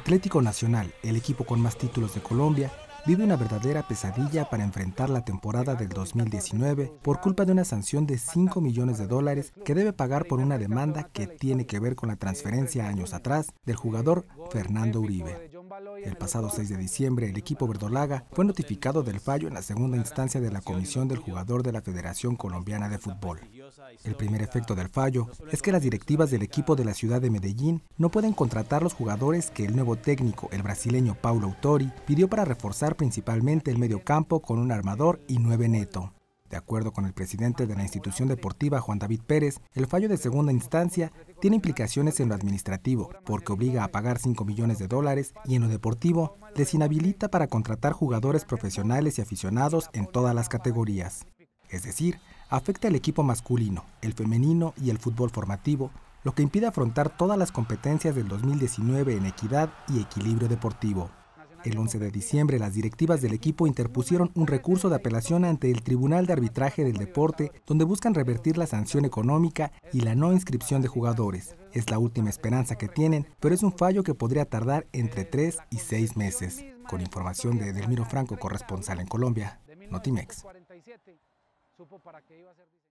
Atlético Nacional, el equipo con más títulos de Colombia, vive una verdadera pesadilla para enfrentar la temporada del 2019 por culpa de una sanción de $5 millones que debe pagar por una demanda que tiene que ver con la transferencia años atrás del jugador Fernando Uribe. El pasado 6 de diciembre, el equipo verdolaga fue notificado del fallo en la segunda instancia de la comisión del jugador de la Federación Colombiana de Fútbol. El primer efecto del fallo es que las directivas del equipo de la ciudad de Medellín no pueden contratar los jugadores que el nuevo técnico, el brasileño Paulo Autori, pidió para reforzar principalmente el mediocampo con un armador y 9 neto. De acuerdo con el presidente de la institución deportiva, Juan David Pérez, el fallo de segunda instancia tiene implicaciones en lo administrativo, porque obliga a pagar $5 millones y en lo deportivo les inhabilita para contratar jugadores profesionales y aficionados en todas las categorías. Es decir, afecta al equipo masculino, el femenino y el fútbol formativo, lo que impide afrontar todas las competencias del 2019 en equidad y equilibrio deportivo. El 11 de diciembre, las directivas del equipo interpusieron un recurso de apelación ante el Tribunal de Arbitraje del Deporte, donde buscan revertir la sanción económica y la no inscripción de jugadores. Es la última esperanza que tienen, pero es un fallo que podría tardar entre 3 y 6 meses. Con información de Edelmiro Franco, corresponsal en Colombia, Notimex.